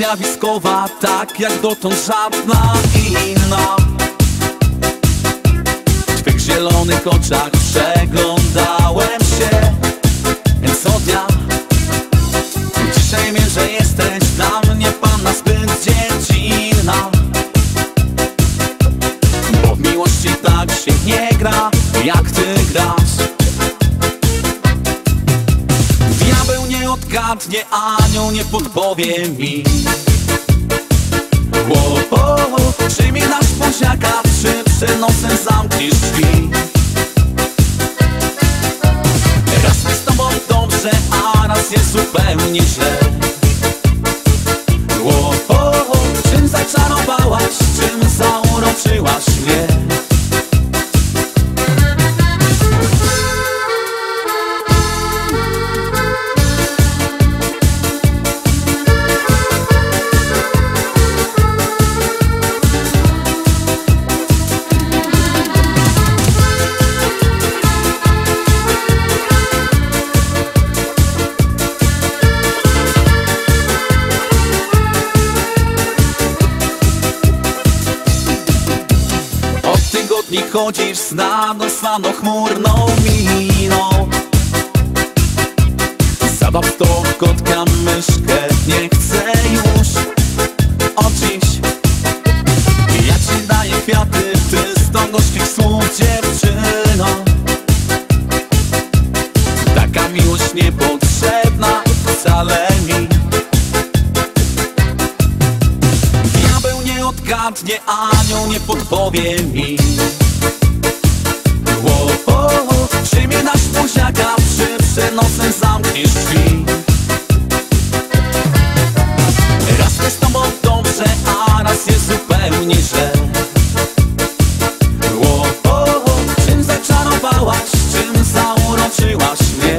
zjawiskowa, tak jak dotąd żadna inna. W twych zielonych oczach przeglądałem się co dnia. Dzisiaj wiem, że jesteś dla mnie panna zbyt dziecinna, bo w miłości tak się nie gra, jak ty grasz. Diabeł nie odgadnie, anioł nie podpowie mi. Czy mi dasz buziaka, czy przed nosem zamkniesz drzwi? Raz jest z tobą dobrze, a raz jest zupełnie źle. Czym zaczarowałaś, czym zauroczyłaś mnie? I chodzisz znano chmurną miną. Zabaw to kotka myszkę nie chcę już od dziś. Ja ci daję kwiaty, ty z tą gorzkich słów dziewczyno. Taka miłość niepotrzebna wcale mi. Diabeł nie odgadnie, anioł nie podpowie mi. Czy mi dasz buziaka, czy przed nosem zamkniesz drzwi? Raz jest z tobą dobrze, a raz jest zupełnie źle. Czym zaczarowałaś, czym zauroczyłaś mnie?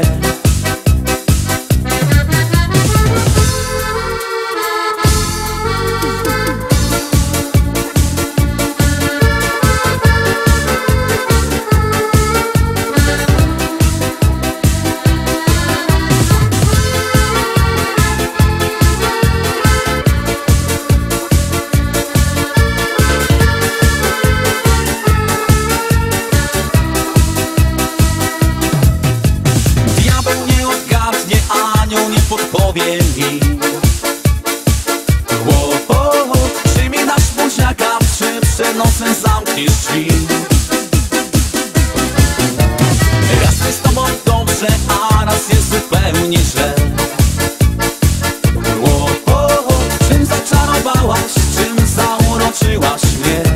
Podpowie mi. Czy mi dasz buziaka, czy przed nosem zamkniesz drzwi? Raz jest z tobą dobrze, a raz jest zupełnie źle. Czym zaczarowałaś, czym zauroczyłaś mnie?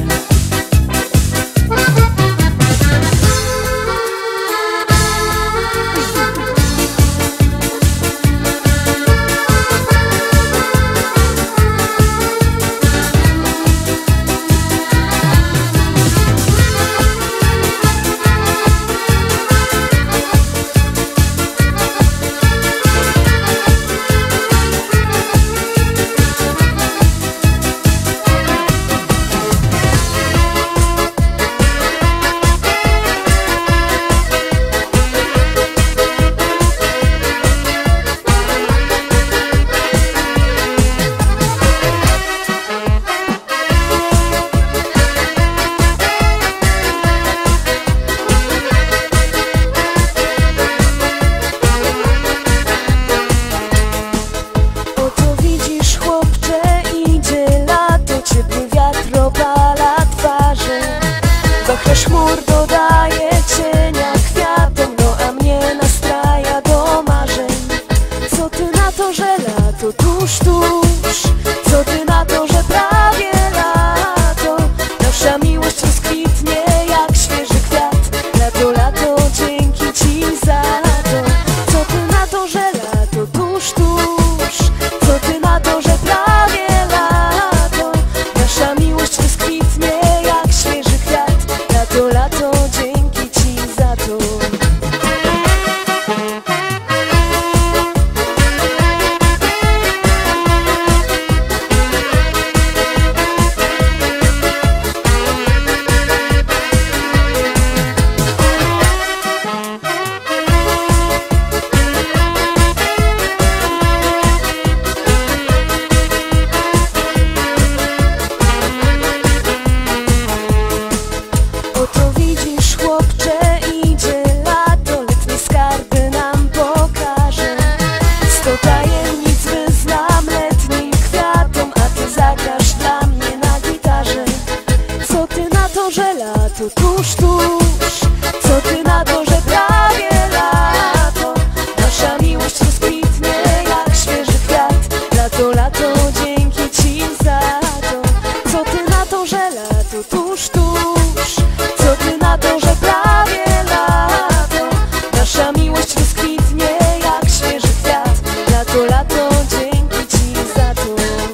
lato tuż, tuż. Co ty na to, że prawie lato? Nasza miłość rozkwitnie jak świeży kwiat. Lato, lato, dzięki ci za to. Co ty na to, że lato tuż, tuż? Co ty na to, że prawie lato? Nasza miłość rozkwitnie jak świeży kwiat. Lato, lato, dzięki ci za to.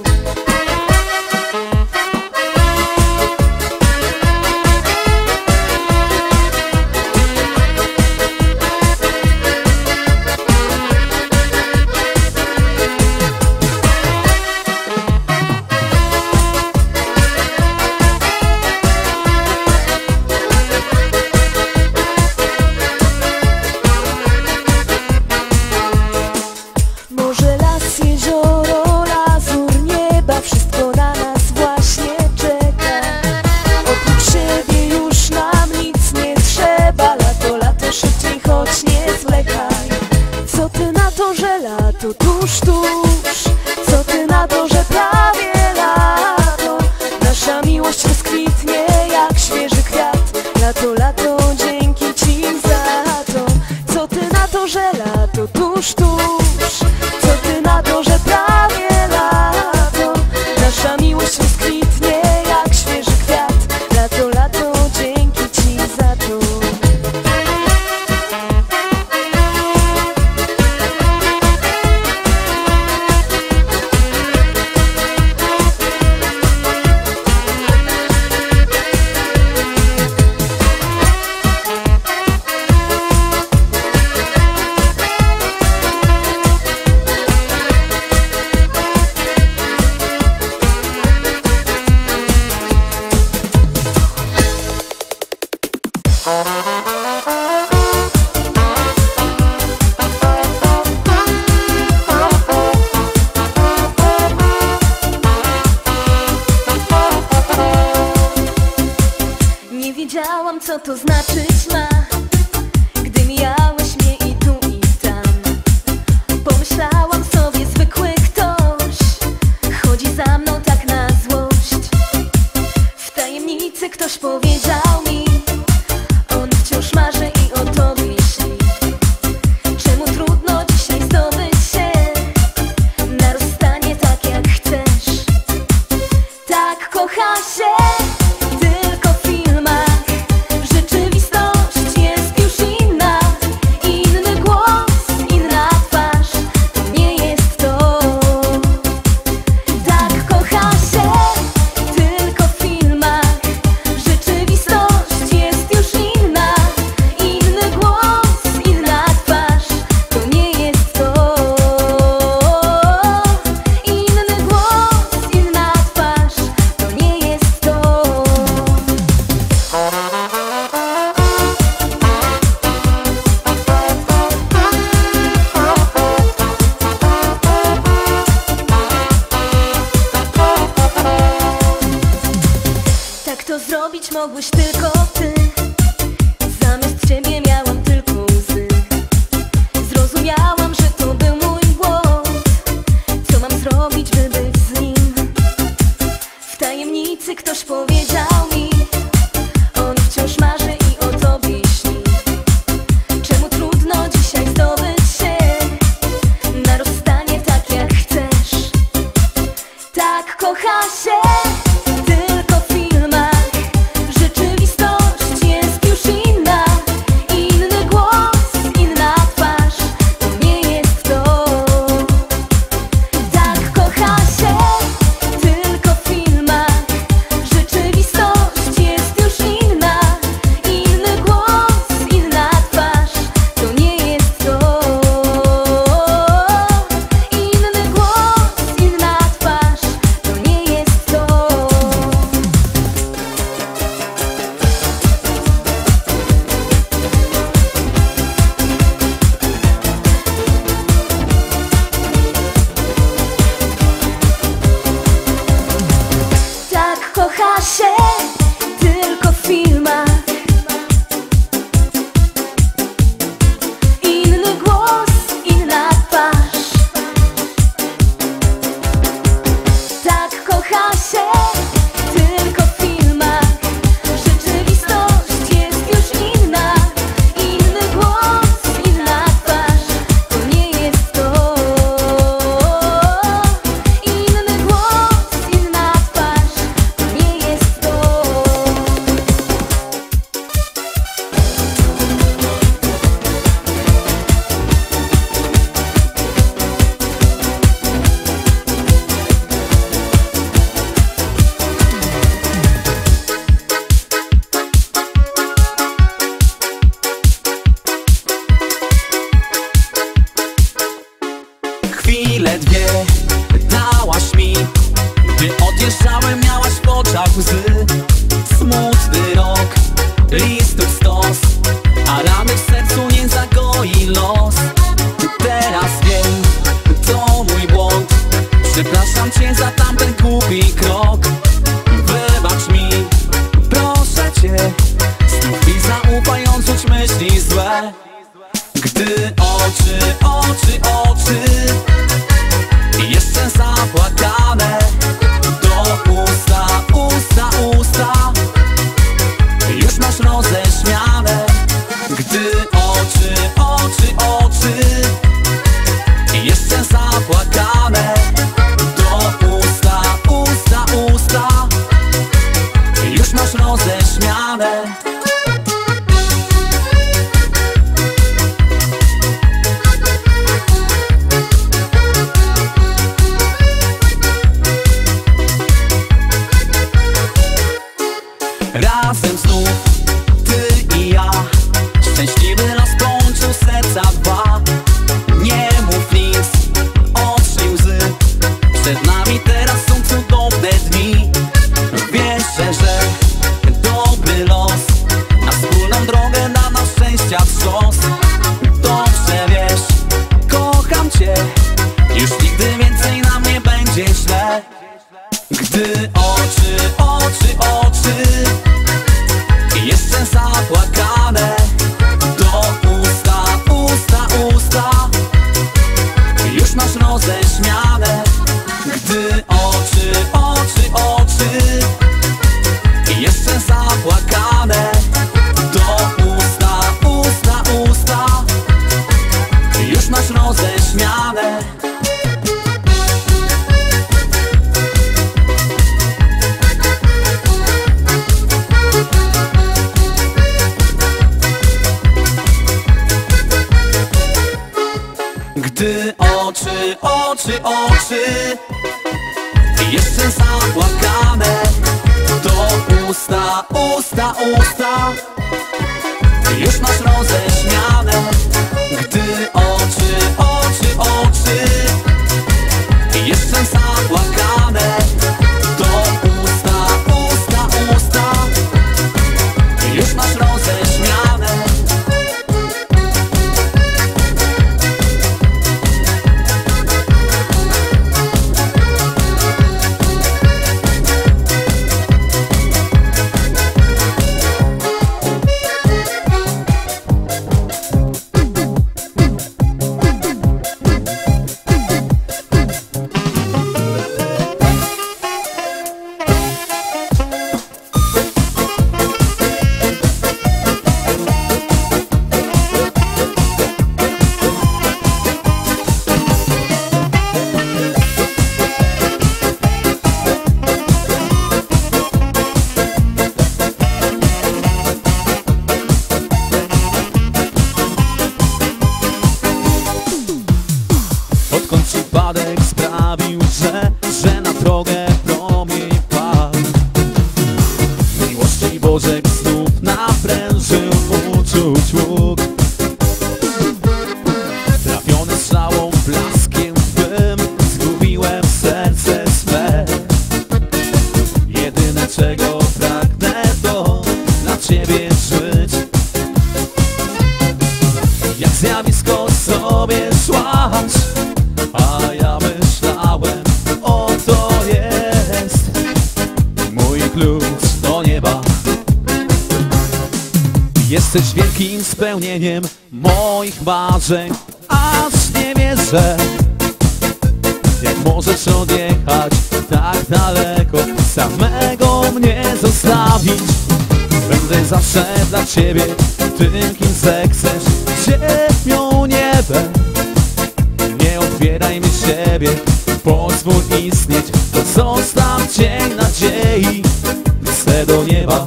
Może las, jezioro, lazur nieba, wszystko na nas właśnie czeka. Oprócz siebie już nam nic nie trzeba. Lato, lato, szybciej, choć nie zwlekaj. Co ty na to, że lato tuż, tuż? Co ty na to, że prawie lato? Nasza miłość rozkwitnie jak świeży kwiat. Lato, lato, dzięki ci za to. Co ty na to, że lato tuż, tuż? Co ty na to, że prawie lato? Nasza miłość rozkwitnie jak świeży kwiat. Lato, lato, dzięki ci za to. Nie wiedziałam, co to znaczyć ma, gdy mijałeś mnie i tu i tam. Pomyślałam sobie, zwykły ktoś chodzi za mną tak na złość. W tajemnicy ktoś powiedział mi, on wciąż marzy i o tobie śni. Czemu trudno dzisiaj zdobyć się na rozstanie tak jak chcesz? Tak kocha się tylko w filmach. Rzeczywistość jest już inna. Inny głos, inna twarz. To nie jest to. Tak kocha się tylko w filmach. Rzeczywistość jest już inna. Inny głos, inna twarz. To nie jest to. Inny głos, inna twarz. To nie jest to. Tak to zrobić mogłeś tylko ty. Zamiast ciebie miałam tylko łzy. Zrozumiałam, że to był mój błąd. Co mam zrobić, by być z nim? W tajemnicy ktoś powiedział mi, on wciąż marzy i o tobie śni. Czemu trudno dzisiaj zdobyć się na rozstanie tak jak chcesz? Tak kocha się tylko w filmach. Rzeczywistość jest już inna. Inny głos, inna twarz. To nie jest to. Tak kocha się tylko w filmach. Rzeczywistość jest już inna. Inny głos, inna twarz. To nie jest to. Inny głos, inna twarz. To nie jest to. Tak kocha się tylko w filmach. Inny głos, inna twarz. Tak kocha się tylko w filmach. Rzeczywistość łzy. Smutny rok, listów stos, a rany w sercu nie zagoi los. Teraz wiem, to mój błąd. Przepraszam cię za tamten głupi krok. Wybacz mi, proszę cię, znów mi zaufając rzuć myśli złe. Gdy oczy jeszcze zapłakane, to usta już masz roześmiane. Gdy oczy jeszcze zapłakane, to usta już masz roześmiane. Razem znów ty i ja, szczęśliwy los połączył serca dwa. Nie mów nic, otrzyj łzy, przed nami teraz są cudowne dni. Wierzę, że dobry los na wspólną drogę da nam szczęścia wstrząs. Dobrze wiesz, kocham cię, już nigdy więcej nam nie będzie źle. Gdy oczy jeszcze zapłakane, to usta już masz roześmiane. Gdy oczy jeszcze zapłakane, to usta już masz roześmiane. Gdy oczy jeszcze zapłakane, to usta już masz roześmiane. Gdy oczy jeszcze zapłakane, to usta już masz roześmiane. Przypadek sprawił, że na drogę promień padł. Miłości Bożek znów naprężył uczuć łuk. Trafiony strzałą, blaskiem twym, zgubiłem serce swe. Jedyne czego pragnę, to dla ciebie żyć. Jak zjawisko sobie szłaś, a ja myślałem, oto jest mój klucz do nieba. Jesteś wielkim spełnieniem moich marzeń, aż nie wierzę, jak możesz odjechać tak daleko, samego mnie zostawić. Będę zawsze dla ciebie tym, kim zechcesz, ziemią, niebem. Nie odbieraj mi siebie, pozwól istnieć, zostaw cień nadziei, chcę do nieba.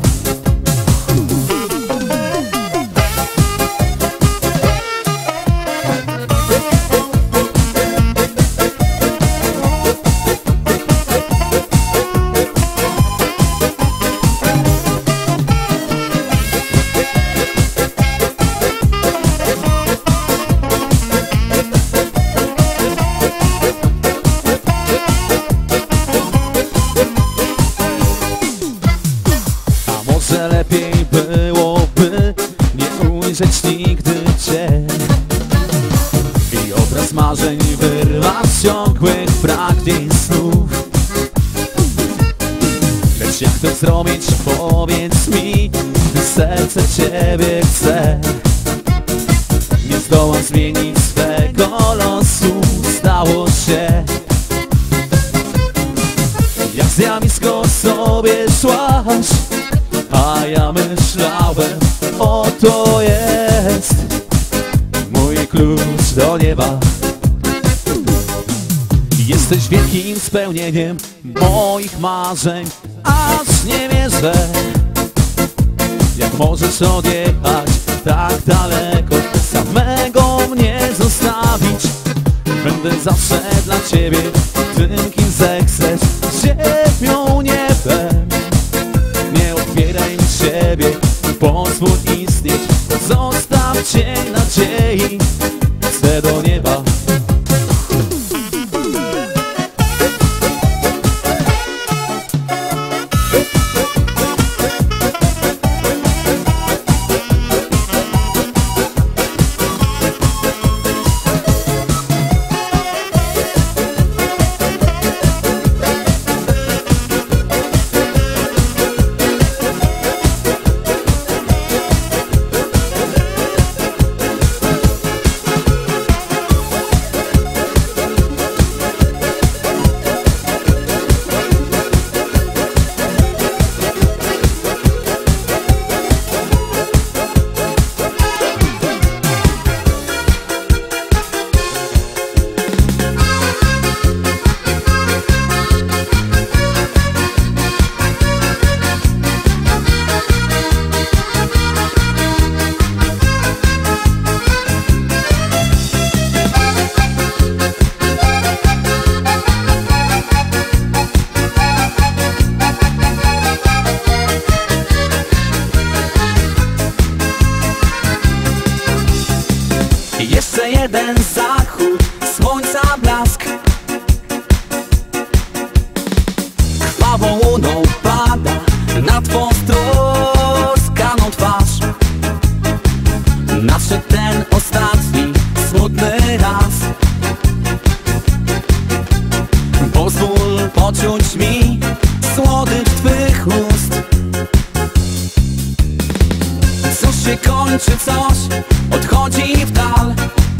że lepiej byłoby nie ujrzeć nigdy cię. I obraz marzeń wyrwa z ciągłych pragnień snów. Lecz jak to zrobić, powiedz mi, gdy serce ciebie chce. Nie zdołam zmienić swego losu, stało się. Jak zjawisko sobie szłaś, a ja myślałem, oto jest mój klucz do nieba. Jesteś wielkim spełnieniem moich marzeń, aż nie wierzę, jak możesz odjechać tak daleko, samego mnie zostawić. Będę zawsze dla ciebie tym, kim zechcesz, ziemią, niebem. Nie otwieraj mi siebie, pozwól istnieć, zostaw cień nadziei, chcę do nieba. Jeszcze jeden zachód słońca blask, krwawą łuną pada na twą stroskaną twarz. Nadszedł ten ostatni smutny raz. Pozwól poczuć mi słodycz twych ust. Coś się kończy, coś odchodzi w dal.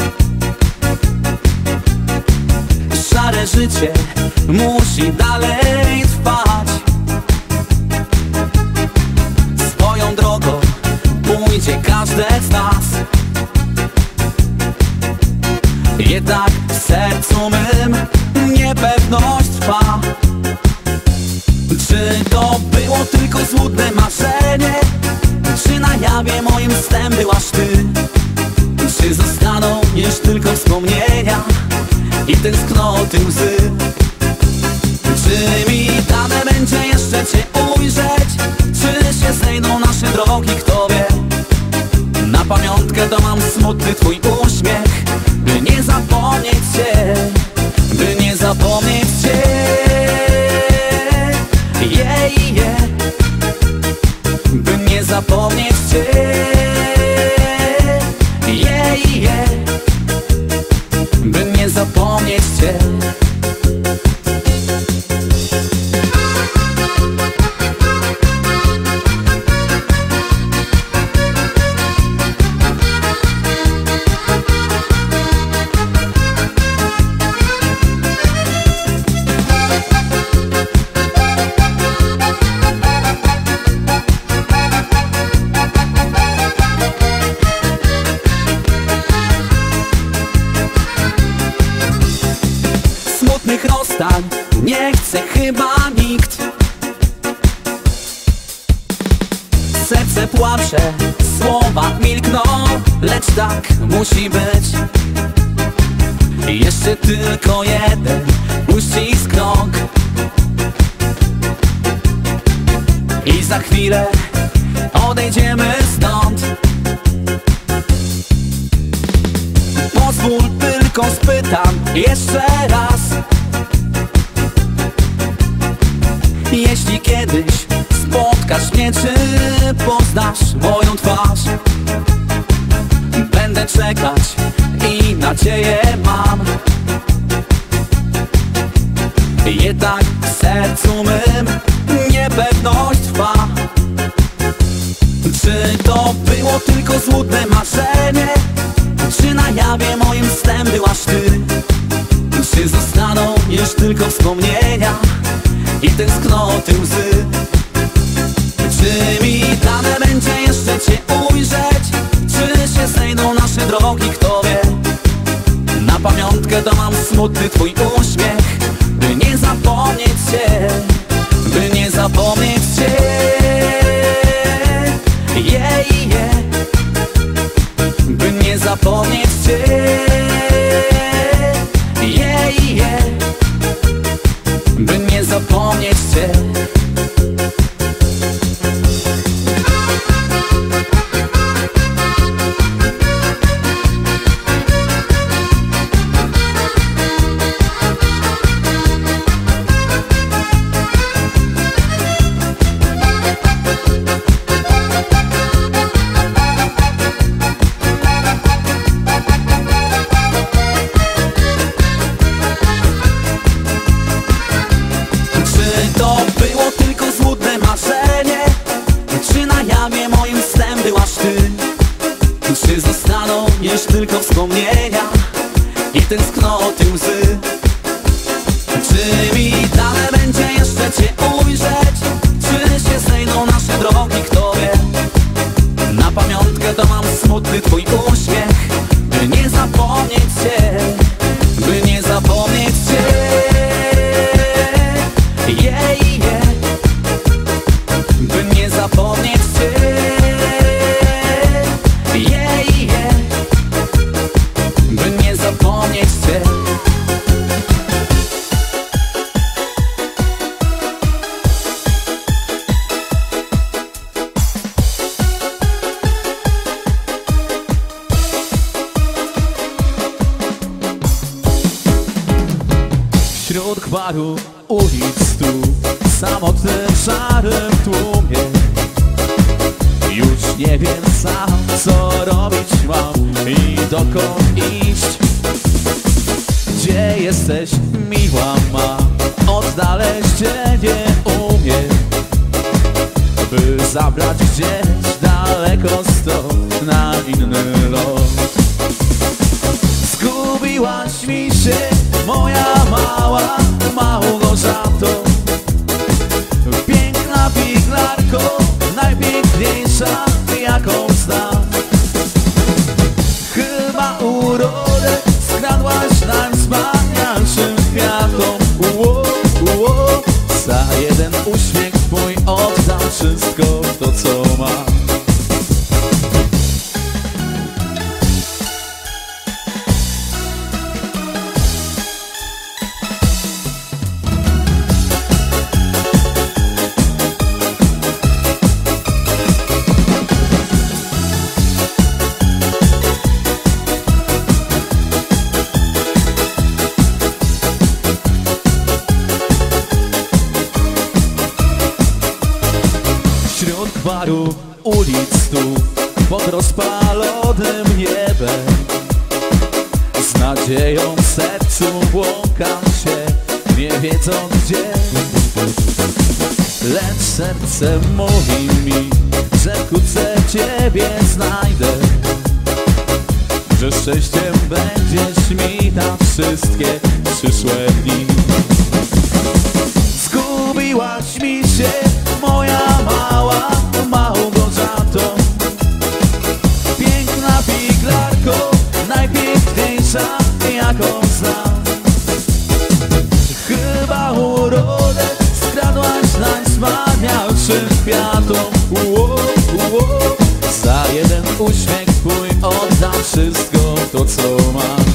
Szare życie musi dalej trwać. Swoją drogą pójdzie każde z nas. Jednak w sercu mym niepewność trwa. Czy to było tylko złudne marzenie? Czy na jawie moim snem byłaś ty? Czy zostaną już tylko wspomnienia i tęsknoty łzy? Czy mi dane będzie jeszcze cię ujrzeć? Czy się zejdą nasze drogi, kto wie? Na pamiątkę to mam smutny twój uśmiech, by nie zapomnieć cię, by nie zapomnieć cię. By nie zapomnieć cię. By nie zapomnieć cię. Smutnych rozstań nie chce chyba nikt. Serce płacze, słowa milkną, lecz tak musi być. Jeszcze tylko jeden uścisk krok i za chwilę odejdziemy stąd. Pozwól tylko spytam jeszcze raz. Jeśli kiedyś spotka Zapytasz mnie, czy poznasz moją twarz. Będę czekać i nadzieję mam. Jednak w sercu mym niepewność trwa. Czy to było tylko złudne marzenie? Czy na jawie moim snem byłaś ty? Czy zostaną już tylko wspomnienia i tęsknoty łzy? Czy mi dane będzie jeszcze cię ujrzeć? Czy się znajdą nasze drogi, kto wie? Na pamiątkę to mam smutny twój uśmiech, by nie zapomnieć cię, by nie zapomnieć cię. Yeah, yeah. By nie zapomnieć cię. Yeah, yeah. By nie zapomnieć cię. Czy zostaną już tylko wspomnienia i tęsknoty łzy? Czy mi dane będzie jeszcze cię ujrzeć? Czy się znajdą nasze drogi, kto wie? Na pamiątkę to mam smutny twój uśmiech, by nie zapomnieć cię, by nie zapomnieć cię. Yeah, yeah. By nie zapomnieć cię. By nie zapomnieć cię. Wśród gwaru ulic stu, w samotnym szarym tłumie, już nie wiem sam, co robić mam i dokąd iść. Gdzie jesteś, miła ma? Odnaleźć cię nie umiem, by zabrać gdzieś daleko stąd na inny lot. Zgubiłaś mi się, moja mała Małgorzato, piękna figlarko, najpiękniejsza jaką znam. Chyba urodę skradłaś najwspanialszym kwiatom. Za jeden uśmiech twój oddam wszystko to, co mam. Wśród gwaru ulic stu, pod rozpalonym niebem, z nadzieją w sercu błąkam się, nie wiedząc gdzie. Lecz serce mówi mi, że wkrótce ciebie znajdę, że szczęściem będziesz mi na wszystkie przyszłe dni. Zgubiłaś mi się, moja mała Małgorzato, piękna figlarko, najpiękniejsza jaką znam. Chyba urodę skradłaś najwspanialszym kwiatom. Za jeden uśmiech twój oddam wszystko to, co mam.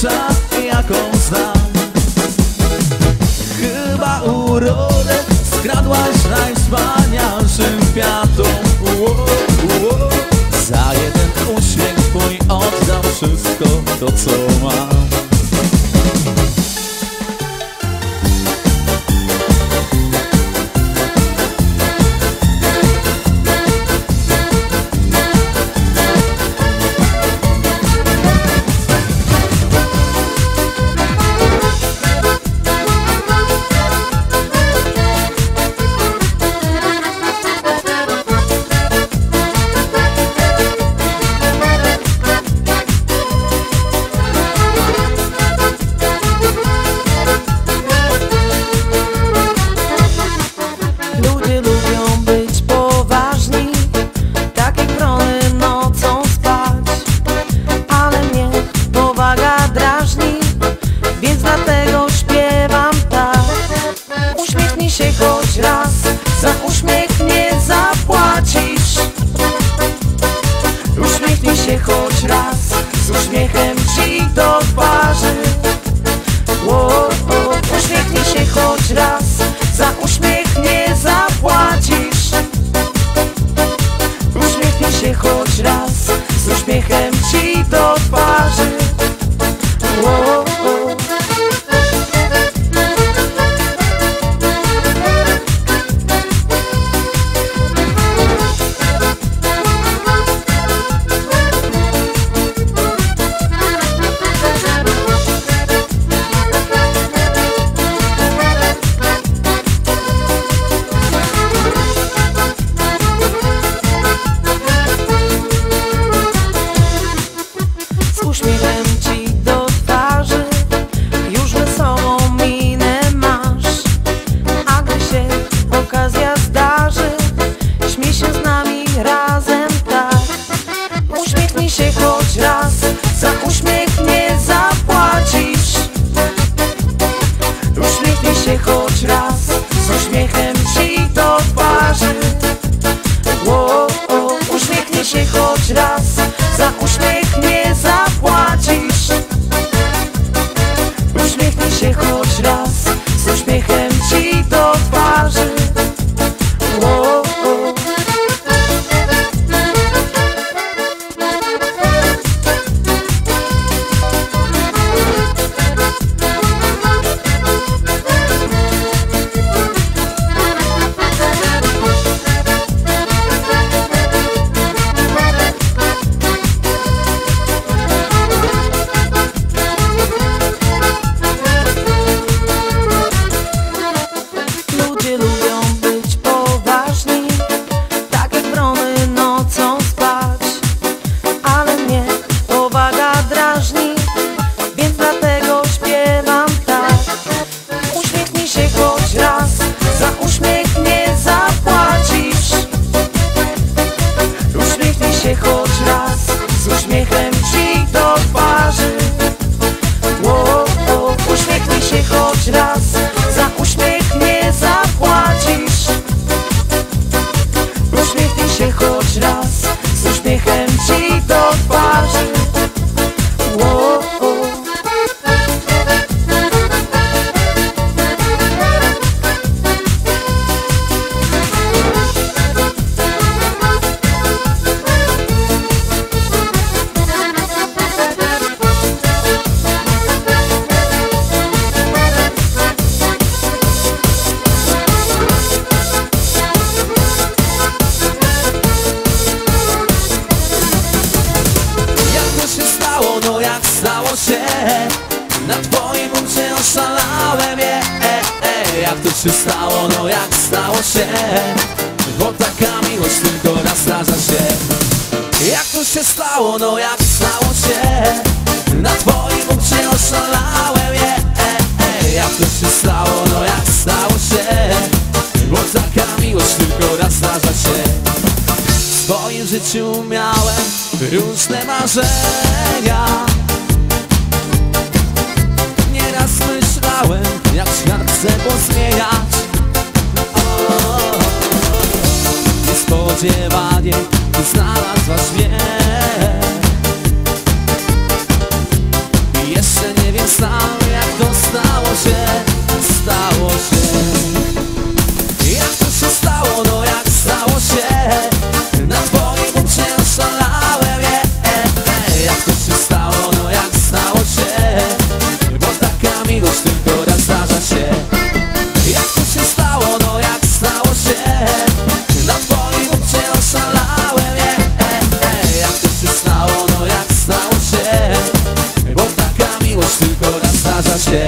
najlepsza, jaką znam. Chyba urodę skradłaś najwspanialszym kwiatom. Za jeden uśmiech twój oddam wszystko to, co mam. Za uśmiech nie zapłacisz. Uśmiechnij się choć raz, z uśmiechem ci do twarzy. Uśmiechnij się choć raz, za uśmiech nie zapłacisz. Uśmiechnij się choć raz, z uśmiechem ci do twarzy. Uśmiechem ci do twarzy, już wesołą minę masz. A gdy się okazja zdarzy, śmiej się z nami razem tak. Uśmiechnij się choć raz, za uśmiech nie zapłacisz. Uśmiechnij się choć raz, z uśmiechem ci do twarzy. Uśmiechnij się choć raz, za uśmiech nie zapłacisz. Uśmiechnij się choć raz, z uśmiechem ci do twarzy. Uśmiechnij się choć raz, za uśmiech nie zapłacisz. Uśmiechnij się choć raz, z uśmiechem ci do twarzy. Na twoim ucie oszalałem, jak to się stało, no jak stało się, bo taka miłość tylko raz zdarza się. Jak to się stało, no jak stało się, na twoim ucie oszalałem, jak to się stało, no jak stało się, bo taka miłość tylko raz zdarza się. W swoim życiu miałem różne marzenia, nieraz myślałem, jak świat chcę pozmieniać. Niespodziewanie znalazłaś mnie. Jeszcze nie się.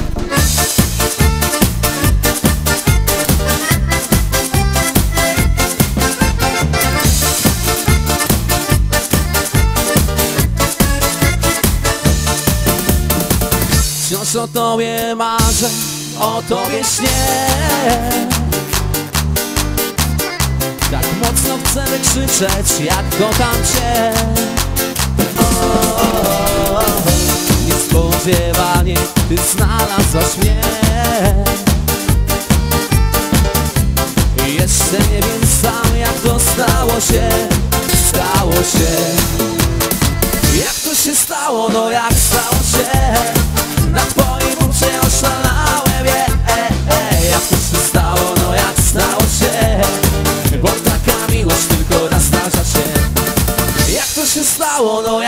Wciąż o tobie marzę, o tobie śnię. Tak mocno chcę wykrzyczeć, jak kocham cię. Niespodziewanie ty znalazłaś mnie. Jeszcze nie wiem sam, jak to stało się. Stało się. Jak to się stało, no jak stało się. Na twoim ucie oszalałem, jak to się stało, no jak stało się. Bo taka miłość tylko raz zdarza się. Jak to się stało, no